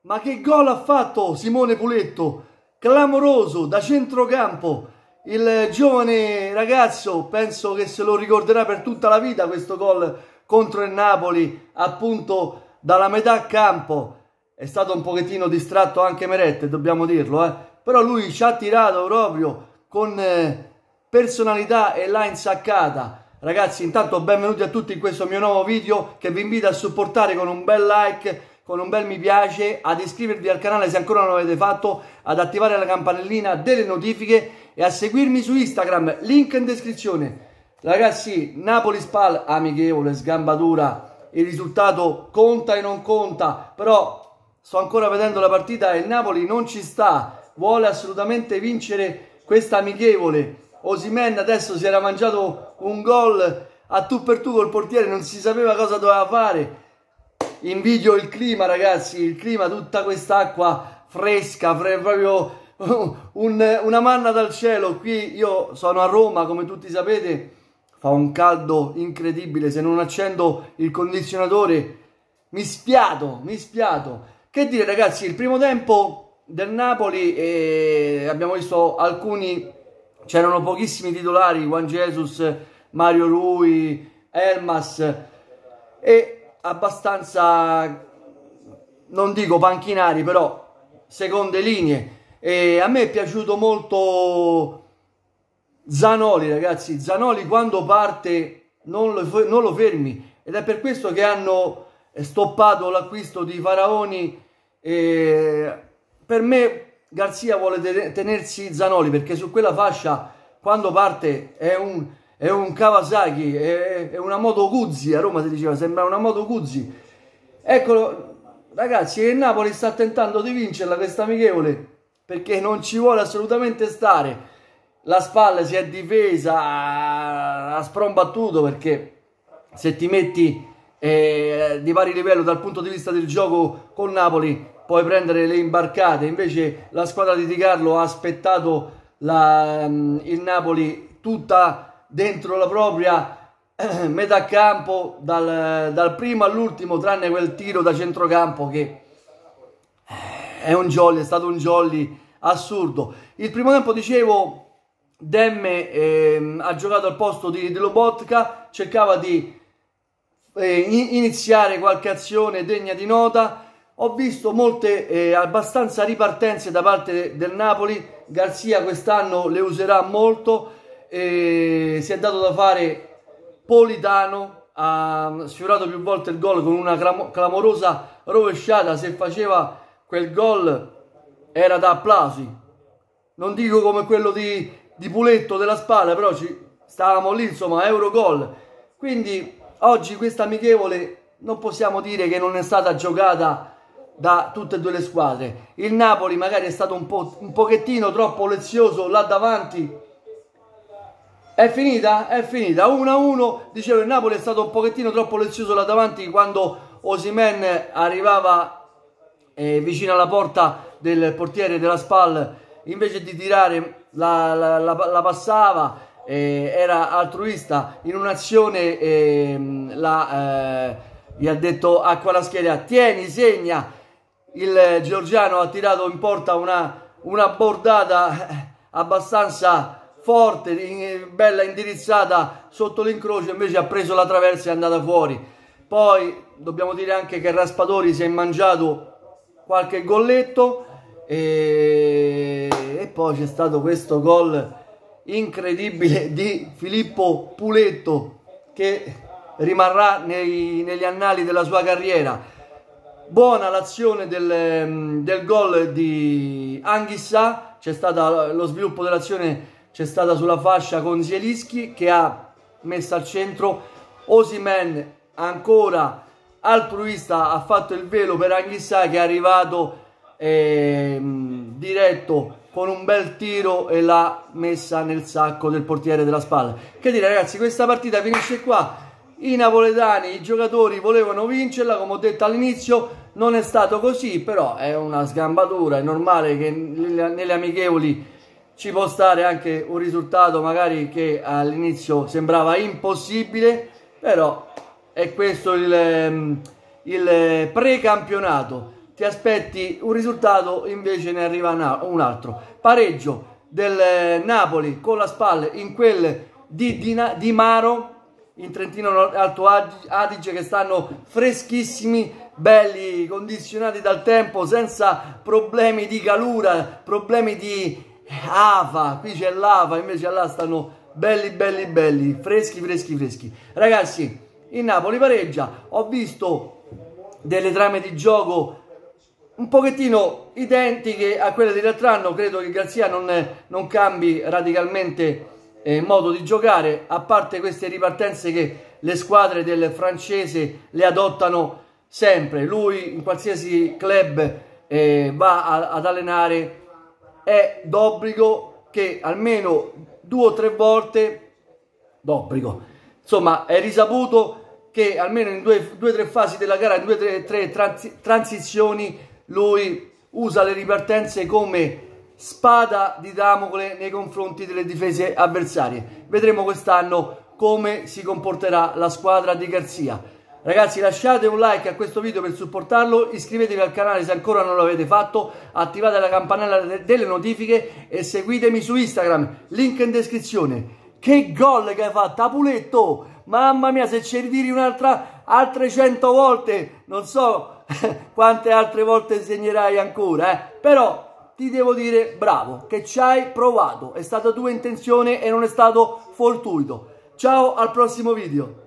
Ma che gol ha fatto Simone Puletto? Clamoroso, da centrocampo. Il giovane ragazzo penso che se lo ricorderà per tutta la vita questo gol contro il Napoli, appunto dalla metà campo. È stato un pochettino distratto anche Meret, dobbiamo dirlo, però lui ci ha tirato proprio con personalità e l'ha insaccata. Ragazzi, intanto benvenuti a tutti in questo mio nuovo video che vi invito a supportare con un bel like, con un bel mi piace, ad iscrivervi al canale se ancora non l'avete fatto, ad attivare la campanellina delle notifiche e a seguirmi su Instagram, link in descrizione. Ragazzi, Napoli-Spal, amichevole, sgambatura, il risultato conta e non conta, però sto ancora vedendo la partita e il Napoli non ci sta, vuole assolutamente vincere questa amichevole. Osimhen adesso si era mangiato un gol a tu per tu col portiere, non si sapeva cosa doveva fare. Invidio il clima, ragazzi, il clima, tutta quest'acqua fresca, proprio una manna dal cielo. Qui io sono a Roma, come tutti sapete, fa un caldo incredibile, se non accendo il condizionatore mi spiato. Che dire, ragazzi, il primo tempo del Napoli, abbiamo visto alcuni, c'erano pochissimi titolari, Juan Jesus, Mario Rui, Elmas, e abbastanza, non dico panchinari, però seconde linee. E a me è piaciuto molto Zanoli, ragazzi. Zanoli quando parte non lo fermi, ed è per questo che hanno stoppato l'acquisto di Faraoni. Per me Garzia vuole tenersi Zanoli, perché su quella fascia quando parte è un Kawasaki, è una Moto Guzzi, a Roma si diceva, sembra una Moto Guzzi. Eccolo, ragazzi, il Napoli sta tentando di vincerla questa amichevole, perché non ci vuole assolutamente stare. La Spal si è difesa, ha sprombattuto, perché se ti metti di pari livello dal punto di vista del gioco con Napoli puoi prendere le imbarcate. Invece la squadra di Di Carlo ha aspettato il Napoli tutta dentro la propria metà campo, dal primo all'ultimo, tranne quel tiro da centrocampo che è un jolly, è stato un jolly assurdo. Il primo tempo, dicevo, Demme ha giocato al posto di Lobotka, cercava di iniziare qualche azione degna di nota. Ho visto molte abbastanza ripartenze da parte del Napoli. Garzia quest'anno le userà molto. Si è dato da fare Politano, ha sfiorato più volte il gol con una clamorosa rovesciata. Se faceva quel gol era da applausi, non dico come quello di Puletto della Spalla, però stavamo lì, insomma, Eurogol. Quindi oggi questa amichevole non possiamo dire che non è stata giocata da tutte e due le squadre. Il Napoli magari è stato un pochettino troppo lezioso là davanti. È finita? È finita 1-1. Dicevo, il Napoli è stato un pochettino troppo lezioso là davanti quando Osimhen arrivava vicino alla porta del portiere della Spal. Invece di tirare la passava, era altruista in un'azione. Gli ha detto a quella scheda: tieni, segna. Il georgiano ha tirato in porta una bordata abbastanza forte, bella indirizzata sotto l'incrocio, invece ha preso la traversa e è andata fuori. Poi dobbiamo dire anche che Raspadori si è mangiato qualche golletto, e poi c'è stato questo gol incredibile di Filippo Puletto che rimarrà negli annali della sua carriera. Buona l'azione del gol di Anghissà, c'è stato lo sviluppo dell'azione, c'è stata sulla fascia con Zielinski che ha messo al centro. Osimhen ancora altruista ha fatto il velo per Anghissà, che è arrivato diretto con un bel tiro e l'ha messa nel sacco del portiere della Spalla. Che dire, ragazzi, questa partita finisce qua. I napoletani, i giocatori volevano vincerla, come ho detto all'inizio, non è stato così, però è una sgambatura, è normale che nelle amichevoli ci può stare anche un risultato magari che all'inizio sembrava impossibile, però è questo il precampionato. ti aspetti un risultato, invece ne arriva un altro. Pareggio del Napoli con la SPAL in quel di Maro, in Trentino Alto Adige, che stanno freschissimi, belli, condizionati dal tempo, senza problemi di calura, problemi di afa. Qui c'è l'AFA, invece là stanno belli, freschi. Ragazzi, il Napoli pareggia. Ho visto delle trame di gioco un pochettino identiche a quelle dell'altro anno. Credo che Garcia non cambi radicalmente modo di giocare, a parte queste ripartenze che le squadre del francese le adottano sempre. Lui in qualsiasi club va ad allenare, è d'obbligo che almeno 2 o 3 volte, d'obbligo, insomma è risaputo che almeno in 2 o 3 fasi della gara, in 2 o 3 transizioni, lui usa le ripartenze come spada di Damocle nei confronti delle difese avversarie. Vedremo quest'anno come si comporterà la squadra di Garcia. Ragazzi, lasciate un like a questo video per supportarlo, iscrivetevi al canale se ancora non l'avete fatto, attivate la campanella delle notifiche e seguitemi su Instagram, link in descrizione. Che gol che hai fatto, Apuletto! Mamma mia, se ci ritiri altre 100 volte, non so quante altre volte segnerai ancora, però ti devo dire bravo, che ci hai provato, è stata tua intenzione e non è stato fortuito. Ciao, al prossimo video.